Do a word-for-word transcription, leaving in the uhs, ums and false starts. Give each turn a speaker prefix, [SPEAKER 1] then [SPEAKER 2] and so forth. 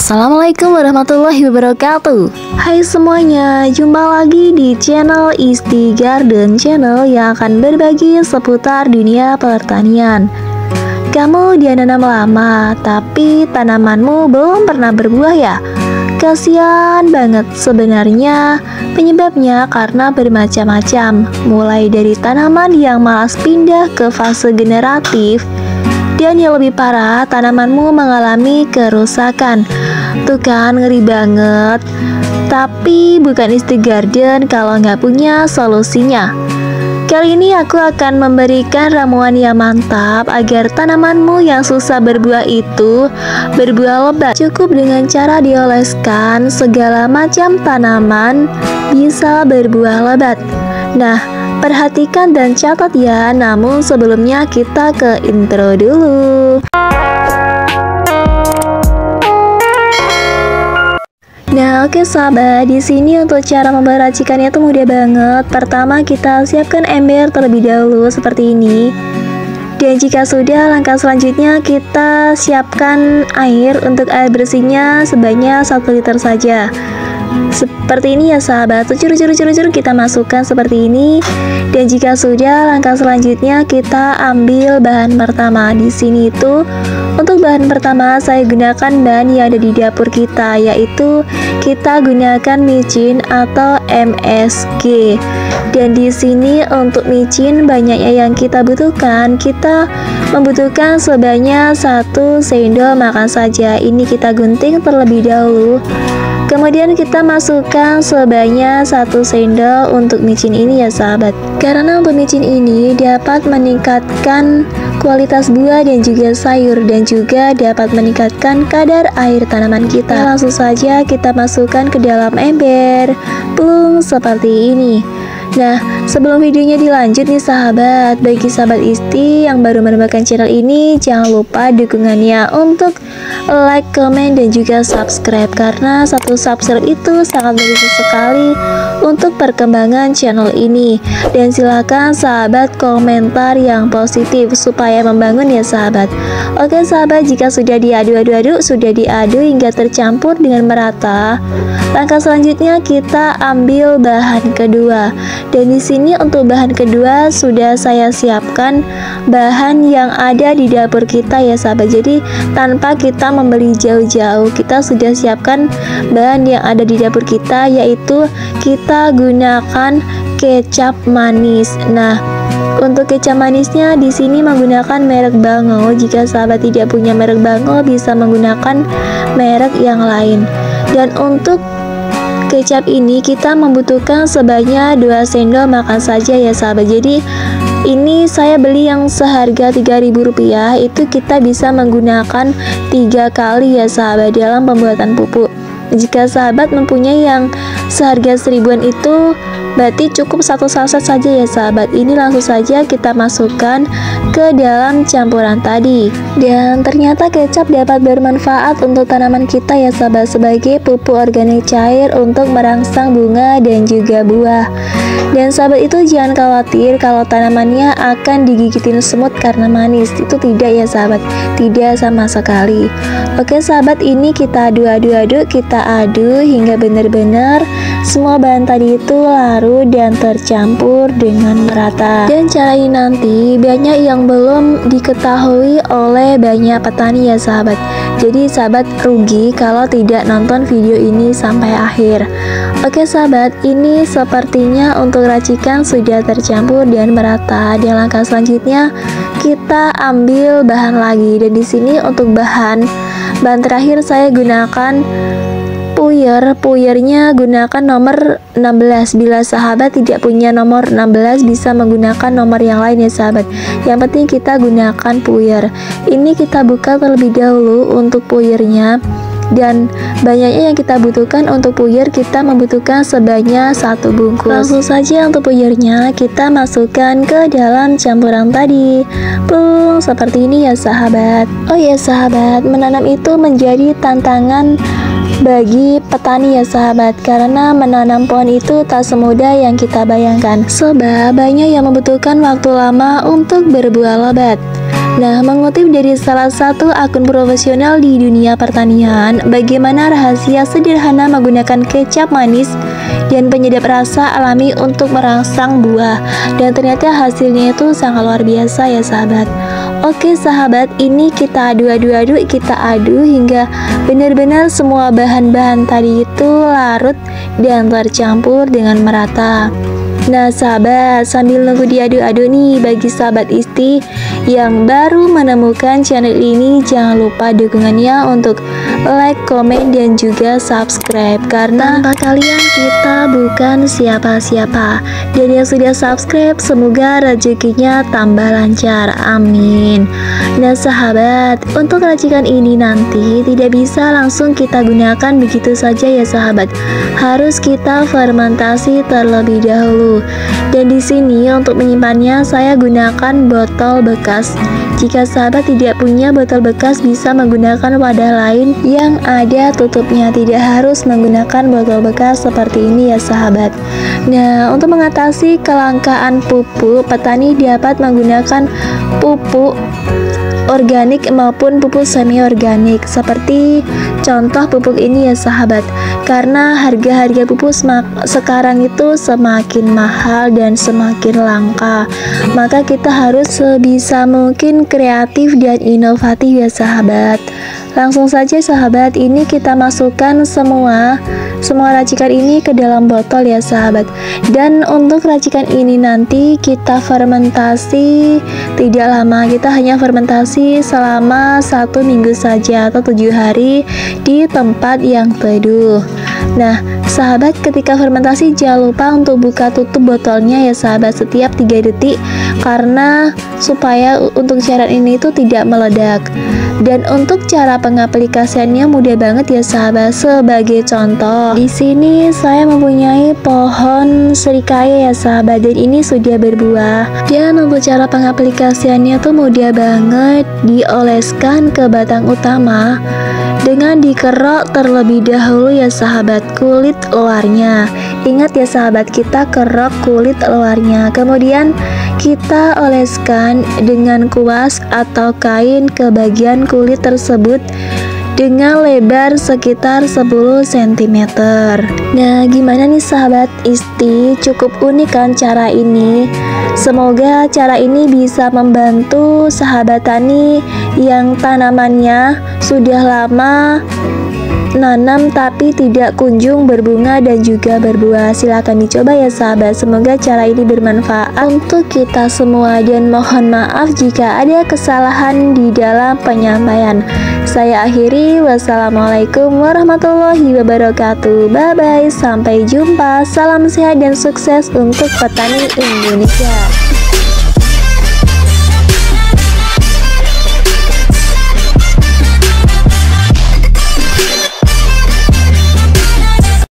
[SPEAKER 1] Assalamualaikum warahmatullahi wabarakatuh. Hai semuanya, jumpa lagi di channel Isti Garden, channel yang akan berbagi seputar dunia pertanian. Kamu udah nanam lama, tapi tanamanmu belum pernah berbuah ya? Kasian banget. Sebenarnya penyebabnya karena bermacam-macam, mulai dari tanaman yang malas pindah ke fase generatif, dan yang lebih parah, tanamanmu mengalami kerusakan. Tuh kan, ngeri banget. Tapi bukan Isti Garden kalau nggak punya solusinya. Kali ini aku akan memberikan ramuan yang mantap agar tanamanmu yang susah berbuah itu berbuah lebat. Cukup dengan cara dioleskan, segala macam tanaman bisa berbuah lebat. Nah, perhatikan dan catat ya. Namun sebelumnya kita ke intro dulu. Nah, oke sahabat, di sini untuk cara memeracikannya itu mudah banget. Pertama, kita siapkan ember terlebih dahulu seperti ini. Dan jika sudah, langkah selanjutnya kita siapkan air. Untuk air bersihnya sebanyak satu liter saja. Seperti ini ya sahabat, curu-curu-curu-curu kita masukkan seperti ini. Dan jika sudah, langkah selanjutnya kita ambil bahan pertama. Di sini itu untuk bahan pertama saya gunakan bahan yang ada di dapur kita, yaitu kita gunakan micin atau M S G. Dan di sini untuk micin banyaknya yang kita butuhkan, kita membutuhkan sebanyak satu sendok makan saja. Ini kita gunting terlebih dahulu. Kemudian kita masukkan sebanyak satu sendok untuk micin ini ya sahabat. Karena untuk micin ini dapat meningkatkan kualitas buah dan juga sayur, dan juga dapat meningkatkan kadar air tanaman kita. Langsung saja kita masukkan ke dalam ember, plung seperti ini. Nah, sebelum videonya dilanjut nih sahabat, bagi sahabat Isti yang baru menemukan channel ini, jangan lupa dukungannya untuk like, comment, dan juga subscribe, karena satu subscribe itu sangat membantu sekali untuk perkembangan channel ini. Dan silakan sahabat komentar yang positif supaya membangun ya sahabat. Oke sahabat, jika sudah diaduk-aduk-aduk, sudah diaduk hingga tercampur dengan merata, langkah selanjutnya kita ambil bahan kedua. Dan di sini untuk bahan kedua sudah saya siapkan bahan yang ada di dapur kita ya sahabat. Jadi tanpa kita membeli jauh-jauh, kita sudah siapkan bahan yang ada di dapur kita, yaitu kita gunakan kecap manis. Nah, untuk kecap manisnya di sini menggunakan merek Bango. Jika sahabat tidak punya merek Bango, bisa menggunakan merek yang lain. Dan untuk kecap ini kita membutuhkan sebanyak dua sendok makan saja ya sahabat. Jadi ini saya beli yang seharga tiga ribu rupiah, itu kita bisa menggunakan tiga kali ya sahabat dalam pembuatan pupuk. Jika sahabat mempunyai yang seharga seribuan itu, berarti cukup satu saset saja ya sahabat. Ini langsung saja kita masukkan ke dalam campuran tadi. Dan ternyata kecap dapat bermanfaat untuk tanaman kita ya sahabat, sebagai pupuk organik cair untuk merangsang bunga dan juga buah. Dan sahabat itu jangan khawatir kalau tanamannya akan digigitin semut karena manis. Itu tidak ya sahabat, tidak sama sekali. Oke sahabat, ini kita aduk-aduk-aduk, kita aduk hingga benar-benar semua bahan tadi itu larut dan tercampur dengan merata. Dan cara ini nanti banyak yang belum diketahui oleh banyak petani ya sahabat. Jadi sahabat rugi kalau tidak nonton video ini sampai akhir. Oke sahabat, ini sepertinya untuk racikan sudah tercampur dan merata. Dan langkah selanjutnya kita ambil bahan lagi. Dan di sini untuk bahan bahan terakhir saya gunakan puyer. Puyernya gunakan nomor enam belas. Bila sahabat tidak punya nomor enam belas, bisa menggunakan nomor yang lain ya sahabat. Yang penting kita gunakan puyer. Ini kita buka terlebih dahulu untuk puyernya. Dan banyaknya yang kita butuhkan untuk puyer, kita membutuhkan sebanyak satu bungkus. Langsung saja untuk puyernya kita masukkan ke dalam campuran tadi. Plung seperti ini ya sahabat. Oh ya sahabat, menanam itu menjadi tantangan bagi petani ya sahabat, karena menanam pohon itu tak semudah yang kita bayangkan. Sebab banyak yang membutuhkan waktu lama untuk berbuah lebat. Nah, mengutip dari salah satu akun profesional di dunia pertanian, bagaimana rahasia sederhana menggunakan kecap manis dan penyedap rasa alami untuk merangsang buah. Dan ternyata hasilnya itu sangat luar biasa ya sahabat. Oke sahabat, ini kita aduk-aduk-aduk, kita aduk hingga benar-benar semua bahan-bahan tadi itu larut dan tercampur dengan merata. Nah sahabat, sambil nunggu diaduk-aduk nih, bagi sahabat Isti yang baru menemukan channel ini, jangan lupa dukungannya untuk like, komen, dan juga subscribe, karena tanpa kalian kita bukan siapa-siapa. Dan yang sudah subscribe, semoga rezekinya tambah lancar, amin. Nah sahabat, untuk racikan ini nanti tidak bisa langsung kita gunakan begitu saja ya sahabat, harus kita fermentasi terlebih dahulu. Dan di sini untuk menyimpannya saya gunakan botol bekas. Jika sahabat tidak punya botol bekas, bisa menggunakan wadah lain yang ada tutupnya, tidak harus menggunakan botol bekas seperti ini ya sahabat. Nah, untuk mengatasi kelangkaan pupuk, petani dapat menggunakan pupuk organik maupun pupuk semi organik, seperti contoh pupuk ini ya sahabat. Karena harga-harga pupuk sekarang itu semakin mahal dan semakin langka, maka kita harus sebisa mungkin kreatif dan inovatif ya sahabat. Langsung saja sahabat, ini kita masukkan semua semua racikan ini ke dalam botol ya sahabat. Dan untuk racikan ini nanti kita fermentasi tidak lama, kita hanya fermentasi selama satu minggu saja atau tujuh hari di tempat yang teduh. Nah sahabat, ketika fermentasi jangan lupa untuk buka tutup botolnya ya sahabat setiap tiga detik, karena supaya untuk cairan ini itu tidak meledak. Dan untuk cara pengaplikasiannya mudah banget ya sahabat. Sebagai contoh, di sini saya mempunyai pohon serikaya ya sahabat, dan ini sudah berbuah. Dan untuk cara pengaplikasiannya tuh mudah banget, dioleskan ke batang utama dengan dikerok terlebih dahulu ya sahabat kulit luarnya. Ingat ya sahabat, kita kerok kulit luarnya, kemudian kita oleskan dengan kuas atau kain ke bagian kulit tersebut dengan lebar sekitar sepuluh sentimeter. Nah gimana nih sahabat Isti, cukup unik kan cara ini? Semoga cara ini bisa membantu sahabat tani yang tanamannya sudah lama nanam tapi tidak kunjung berbunga dan juga berbuah. Silahkan dicoba ya sahabat, semoga cara ini bermanfaat untuk kita semua, dan mohon maaf jika ada kesalahan di dalam penyampaian. Saya akhiri, wassalamualaikum warahmatullahi wabarakatuh. Bye bye, sampai jumpa, salam sehat dan sukses untuk petani Indonesia.